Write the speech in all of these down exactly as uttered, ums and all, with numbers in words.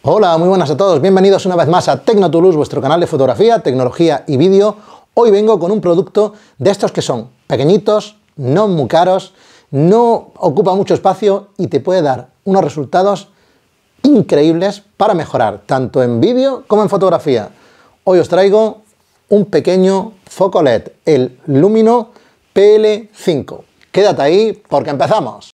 Hola, muy buenas a todos, bienvenidos una vez más a Tecnotulus, vuestro canal de fotografía, tecnología y vídeo. Hoy vengo con un producto de estos que son pequeñitos, no muy caros, no ocupa mucho espacio y te puede dar unos resultados increíbles para mejorar tanto en vídeo como en fotografía. Hoy os traigo un pequeño foco L E D, el Lumino P L cinco. Quédate ahí porque empezamos.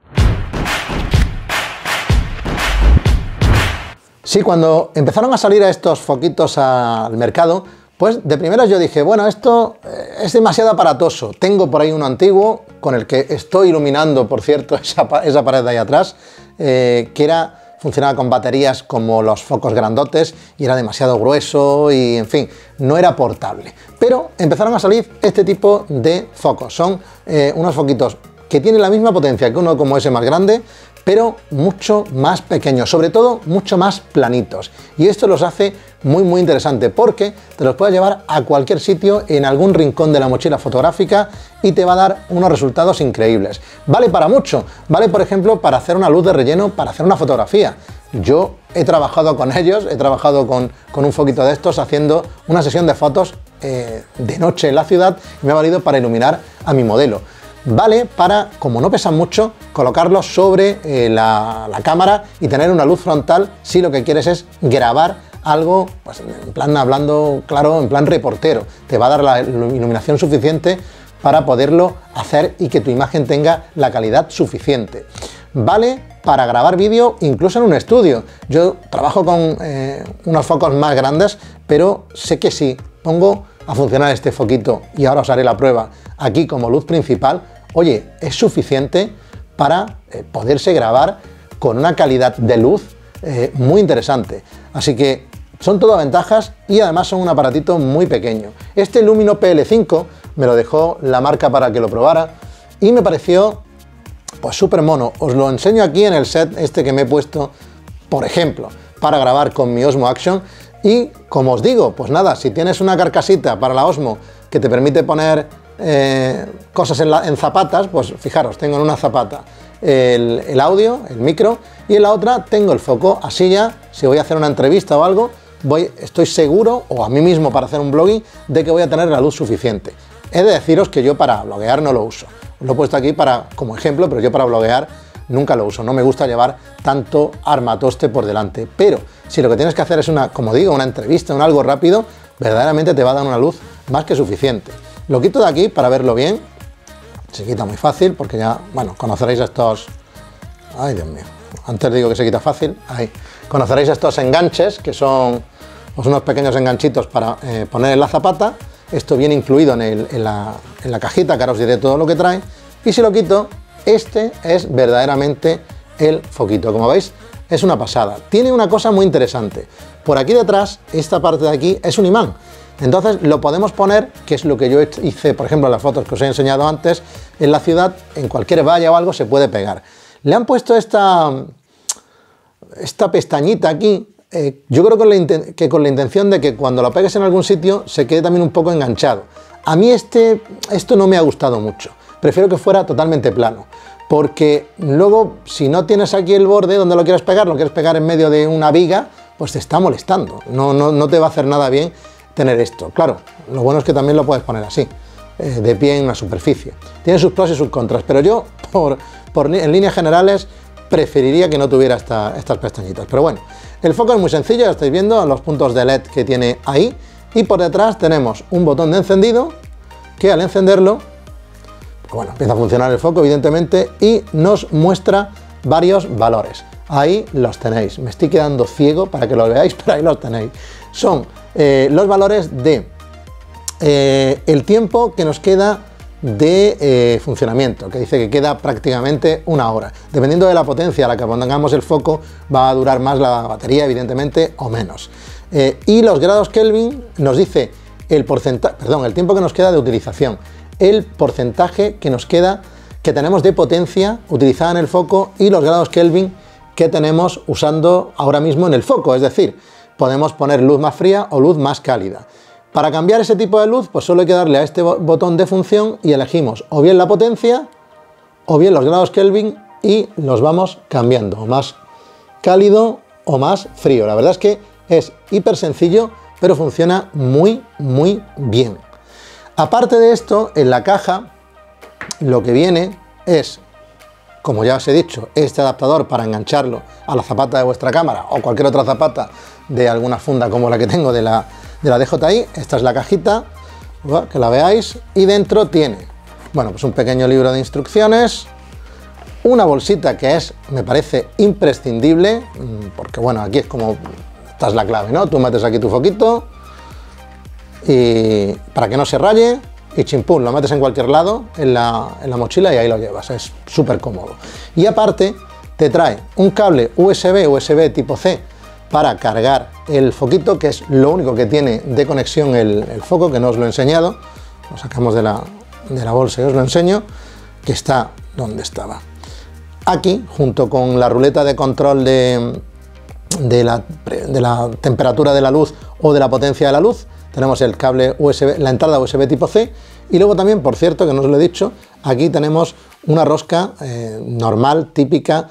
Sí, cuando empezaron a salir estos foquitos al mercado, pues de primeras yo dije, bueno, esto es demasiado aparatoso. Tengo por ahí uno antiguo con el que estoy iluminando, por cierto, esa, esa pared de ahí atrás, eh, que era, funcionaba con baterías como los focos grandotes y era demasiado grueso y, en fin, no era portable. Pero empezaron a salir este tipo de focos. Son eh, unos foquitos que tienen la misma potencia que uno como ese más grande, pero mucho más pequeños, sobre todo mucho más planitos. Y esto los hace muy muy interesante porque te los puedes llevar a cualquier sitio, en algún rincón de la mochila fotográfica, y te va a dar unos resultados increíbles. Vale para mucho, vale por ejemplo para hacer una luz de relleno, para hacer una fotografía. Yo he trabajado con ellos, he trabajado con, con un foquito de estos haciendo una sesión de fotos eh, de noche en la ciudad y me ha valido para iluminar a mi modelo. Vale para, como no pesan mucho, colocarlos sobre eh, la, la cámara y tener una luz frontal si lo que quieres es grabar algo, pues en plan hablando claro, en plan reportero. Te va a dar la iluminación suficiente para poderlo hacer y que tu imagen tenga la calidad suficiente. Vale para grabar vídeo incluso en un estudio. Yo trabajo con eh, unos focos más grandes, pero sé que si pongo a funcionar este foquito, y ahora os haré la prueba, aquí como luz principal, oye, es suficiente para eh, poderse grabar con una calidad de luz eh, muy interesante. Así que son todas ventajas y además son un aparatito muy pequeño. Este Lumino P L cinco me lo dejó la marca para que lo probara y me pareció pues súper mono. Os lo enseño aquí en el set este que me he puesto, por ejemplo, para grabar con mi Osmo Action. Y como os digo, pues nada, si tienes una carcasita para la Osmo que te permite poner eh, cosas en, la, en zapatas, pues fijaros, tengo en una zapata el, el audio, el micro, y en la otra tengo el foco. Así ya, si voy a hacer una entrevista o algo, voy, estoy seguro, o a mí mismo para hacer un blogging, de que voy a tener la luz suficiente. He de deciros que yo para bloguear no lo uso. Os lo he puesto aquí para, como ejemplo, pero yo para bloguear nunca lo uso, no me gusta llevar tanto armatoste por delante, pero si lo que tienes que hacer es una, como digo, una entrevista, un algo rápido, verdaderamente te va a dar una luz más que suficiente. Lo quito de aquí para verlo bien, se quita muy fácil porque ya, bueno, conoceréis estos, ay Dios mío, antes digo que se quita fácil, ahí, conoceréis estos enganches que son pues, unos pequeños enganchitos para eh, poner en la zapata. Esto viene incluido en, el, en, la, en la cajita, que ahora os diré todo lo que trae, y si lo quito, este es verdaderamente el foquito. Como veis, es una pasada. Tiene una cosa muy interesante. Por aquí detrás, esta parte de aquí es un imán. Entonces lo podemos poner, que es lo que yo hice, por ejemplo, en las fotos que os he enseñado antes, en la ciudad, en cualquier valla o algo se puede pegar. Le han puesto esta, esta pestañita aquí, eh, yo creo que, que con la intención de que cuando lo pegues en algún sitio se quede también un poco enganchado. A mí este, esto no me ha gustado mucho. Prefiero que fuera totalmente plano, porque luego si no tienes aquí el borde donde lo quieres pegar, lo quieres pegar en medio de una viga, pues te está molestando, no, no, no te va a hacer nada bien tener esto. Claro, lo bueno es que también lo puedes poner así, eh, de pie en una superficie. Tiene sus pros y sus contras, pero yo, por, por, en líneas generales, preferiría que no tuviera esta, estas pestañitas. Pero bueno, el foco es muy sencillo, ya estáis viendo los puntos de L E D que tiene ahí, y por detrás tenemos un botón de encendido, que al encenderlo, bueno, empieza a funcionar el foco, evidentemente, y nos muestra varios valores. Ahí los tenéis. Me estoy quedando ciego para que lo veáis, pero ahí los tenéis. Son eh, los valores de eh, el tiempo que nos queda de eh, funcionamiento, que dice que queda prácticamente una hora. Dependiendo de la potencia a la que pongamos el foco, va a durar más la batería, evidentemente, o menos. Eh, y los grados Kelvin nos dice el porcentaje, perdón, el tiempo que nos queda de utilización, el porcentaje que nos queda, que tenemos de potencia utilizada en el foco y los grados Kelvin que tenemos usando ahora mismo en el foco. Es decir, podemos poner luz más fría o luz más cálida. Para cambiar ese tipo de luz, pues solo hay que darle a este botón de función y elegimos o bien la potencia o bien los grados Kelvin y los vamos cambiando. Más cálido o más frío. La verdad es que es hiper sencillo, pero funciona muy, muy bien. Aparte de esto, en la caja lo que viene es, como ya os he dicho, este adaptador para engancharlo a la zapata de vuestra cámara o cualquier otra zapata de alguna funda como la que tengo de la, de la D J I. Esta es la cajita, que la veáis, y dentro tiene, bueno, pues un pequeño libro de instrucciones, una bolsita que es, me parece, imprescindible, porque bueno, aquí es como, esta es la clave, ¿no? Tú metes aquí tu foquito y para que no se raye, y chimpún, lo metes en cualquier lado en la, en la mochila y ahí lo llevas, es súper cómodo. Y aparte te trae un cable U S B, U S B tipo C para cargar el foquito, que es lo único que tiene de conexión el, el foco, que no os lo he enseñado, lo sacamos de la, de la bolsa y os lo enseño, que está donde estaba. Aquí, junto con la ruleta de control de, de, la, de la temperatura de la luz o de la potencia de la luz, tenemos el cable U S B, la entrada U S B tipo C, y luego también, por cierto, que no os lo he dicho, aquí tenemos una rosca eh, normal, típica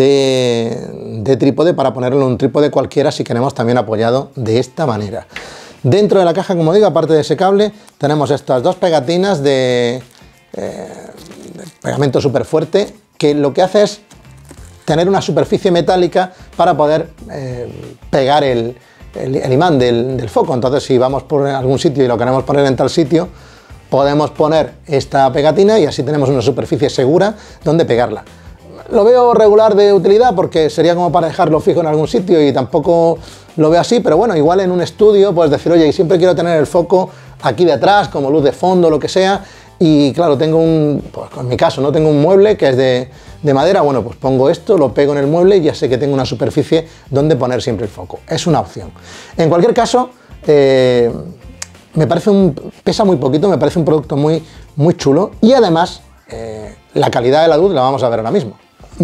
de, de trípode, para ponerlo en un trípode cualquiera si queremos también apoyado de esta manera. Dentro de la caja, como digo, aparte de ese cable, tenemos estas dos pegatinas de, eh, de pegamento súper fuerte, que lo que hace es tener una superficie metálica para poder eh, pegar el, el, el imán del, del foco. Entonces, si vamos por algún sitio y lo queremos poner en tal sitio, podemos poner esta pegatina y así tenemos una superficie segura donde pegarla. Lo veo regular de utilidad porque sería como para dejarlo fijo en algún sitio y tampoco lo veo así, pero bueno, igual en un estudio puedes decir, oye, y siempre quiero tener el foco aquí detrás como luz de fondo, lo que sea, y claro, tengo un, pues en mi caso, no tengo un mueble que es de, de madera, bueno, pues pongo esto, lo pego en el mueble y ya sé que tengo una superficie donde poner siempre el foco. Es una opción. En cualquier caso, eh, me parece un, pesa muy poquito, me parece un producto muy, muy chulo, y además eh, la calidad de la luz la vamos a ver ahora mismo.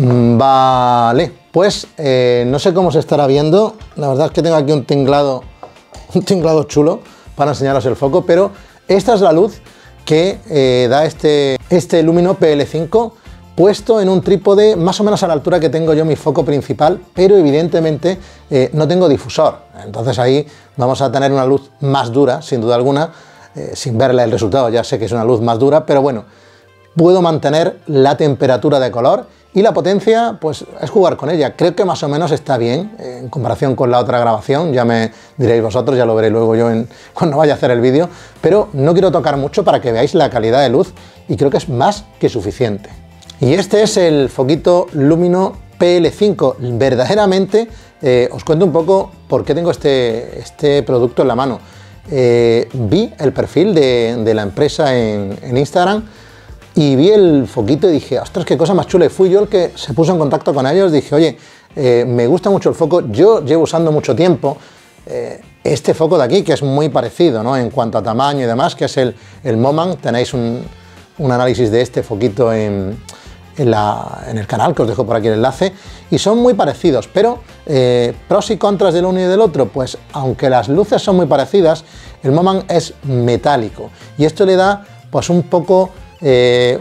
Vale, pues eh, no sé cómo se estará viendo, la verdad es que tengo aquí un tinglado, un tinglado chulo para enseñaros el foco, pero esta es la luz que eh, da este, este Lumino P L cinco puesto en un trípode más o menos a la altura que tengo yo mi foco principal, pero evidentemente eh, no tengo difusor, entonces ahí vamos a tener una luz más dura, sin duda alguna, eh, sin verle el resultado, ya sé que es una luz más dura, pero bueno, puedo mantener la temperatura de color y la potencia, pues es jugar con ella. Creo que más o menos está bien eh, en comparación con la otra grabación, ya me diréis vosotros, ya lo veré luego yo en, cuando vaya a hacer el vídeo, pero no quiero tocar mucho para que veáis la calidad de luz y creo que es más que suficiente. Y este es el foquito Lumino P L cinco. Verdaderamente, eh, os cuento un poco por qué tengo este, este producto en la mano. Eh, vi el perfil de, de la empresa en, en Instagram y vi el foquito y dije, ostras, qué cosa más chula. Y fui yo el que se puso en contacto con ellos. Dije, oye, eh, me gusta mucho el foco, yo llevo usando mucho tiempo eh, este foco de aquí, que es muy parecido, ¿no?, en cuanto a tamaño y demás, que es el, el Moman. Tenéis un, un análisis de este foquito en, en, la, en el canal, que os dejo por aquí el enlace, y son muy parecidos, pero eh, pros y contras del uno y del otro, pues aunque las luces son muy parecidas, el Moman es metálico, y esto le da pues un poco Eh,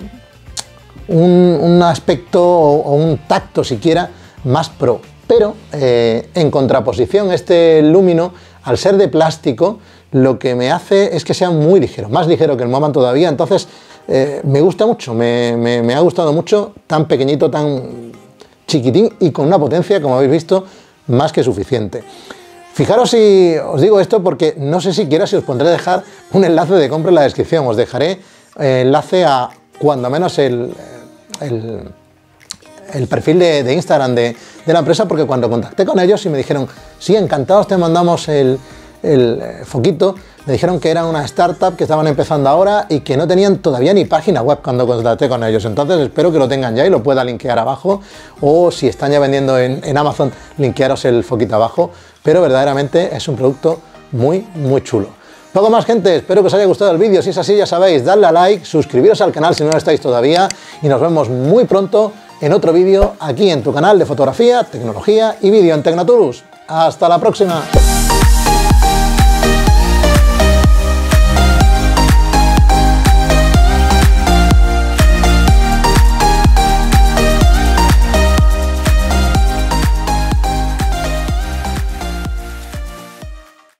un, un aspecto o, o un tacto siquiera más pro, pero eh, en contraposición este Lumino, al ser de plástico, lo que me hace es que sea muy ligero, más ligero que el Moman todavía. Entonces eh, me gusta mucho, me, me, me ha gustado mucho, tan pequeñito, tan chiquitín y con una potencia, como habéis visto, más que suficiente. Fijaros si os digo esto porque no sé siquiera si os pondré a dejar un enlace de compra en la descripción. Os dejaré enlace a cuando menos el, el, el perfil de, de Instagram de, de la empresa, porque cuando contacté con ellos y me dijeron, sí, encantados, te mandamos el, el foquito, me dijeron que eran una startup que estaban empezando ahora y que no tenían todavía ni página web cuando contacté con ellos. Entonces espero que lo tengan ya y lo pueda linkear abajo, o si están ya vendiendo en, en Amazon, linkearos el foquito abajo, pero verdaderamente es un producto muy, muy chulo. Poco más, gente, espero que os haya gustado el vídeo. Si es así, ya sabéis, dadle a like, suscribiros al canal si no lo estáis todavía, y nos vemos muy pronto en otro vídeo aquí en tu canal de fotografía, tecnología y vídeo en Tecnotourus. ¡Hasta la próxima!